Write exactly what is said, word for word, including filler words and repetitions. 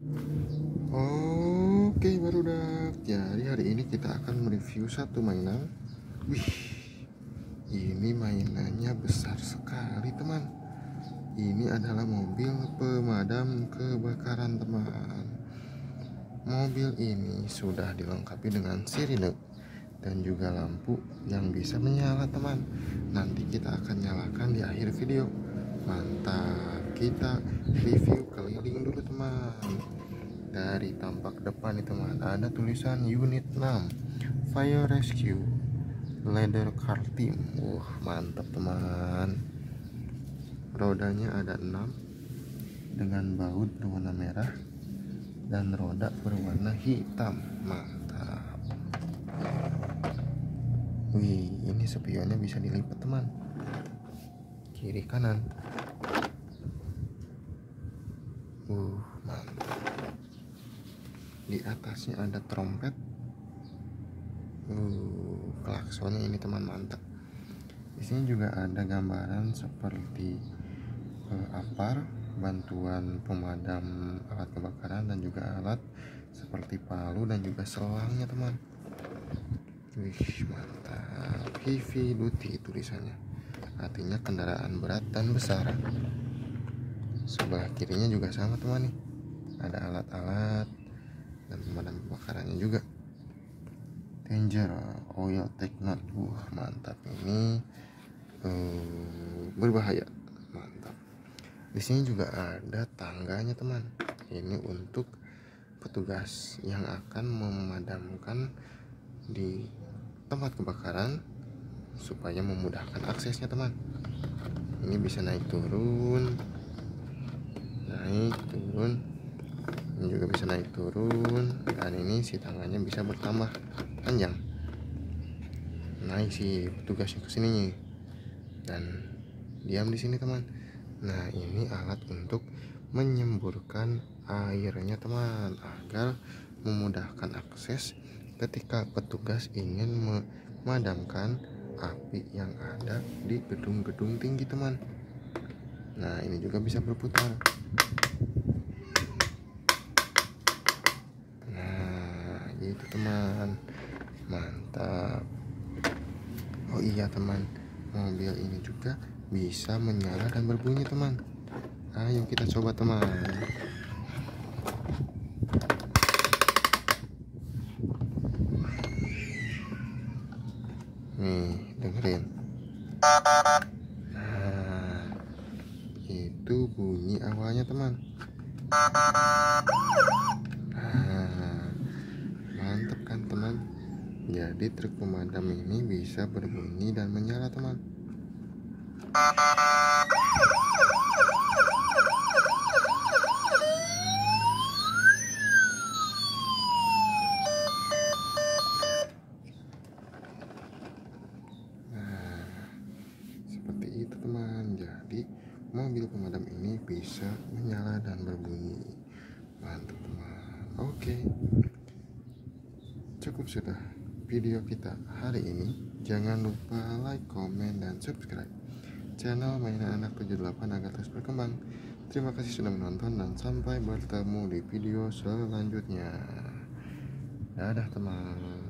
Oke barudak, jadi hari ini kita akan mereview satu mainan. Wih, ini mainannya besar sekali teman. Ini adalah mobil pemadam kebakaran teman. Mobil ini sudah dilengkapi dengan sirine dan juga lampu yang bisa menyala teman. Nanti kita akan nyalakan di akhir video. Mantap, kita review keliling dulu teman. Dari tampak depan itu teman, ada tulisan unit enam Fire Rescue Leather Car Team. Wah, mantap teman. Rodanya ada enam dengan baut berwarna merah dan roda berwarna hitam. Mantap. Wih, ini spionnya bisa dilipat teman, kiri kanan. Uh, mantap. Di atasnya ada trompet. Uh, klaksonnya ini teman, mantap. Di sini juga ada gambaran seperti uh, apar, bantuan pemadam alat kebakaran dan juga alat seperti palu dan juga selangnya teman. Wih, mantap. Heavy duty tulisannya, artinya kendaraan berat dan besar. Sebelah kirinya juga sama teman nih, ada alat-alat dan pemadam kebakarannya juga. Danger oil take note. Wah, mantap, ini uh, berbahaya. Mantap. Di sini juga ada tangganya teman. Ini untuk petugas yang akan memadamkan di tempat kebakaran supaya memudahkan aksesnya teman. Ini bisa naik turun, naik turun, ini juga bisa naik turun, dan ini si tangannya bisa bertambah panjang. Naik si petugasnya ke sini dan diam di sini teman. Nah, ini alat untuk menyemburkan airnya teman, agar memudahkan akses ketika petugas ingin memadamkan api yang ada di gedung-gedung tinggi teman. Nah, ini juga bisa berputar. Nah, gitu teman, mantap. Oh iya teman, mobil ini juga bisa menyala dan berbunyi teman. Ayo kita coba teman. Nih, dengerin. Nah, itu bunyi awalnya teman. Nah, mantap kan teman. Jadi truk pemadam ini bisa berbunyi dan menyala teman. Seperti itu teman. Jadi mobil pemadam ini bisa menyala dan berbunyi. Mantap teman. Oke, cukup sudah video kita hari ini. Jangan lupa like, komen, dan subscribe channel Mainan Anak tujuh delapan agar terus berkembang. Terima kasih sudah menonton dan sampai bertemu di video selanjutnya. Dadah teman.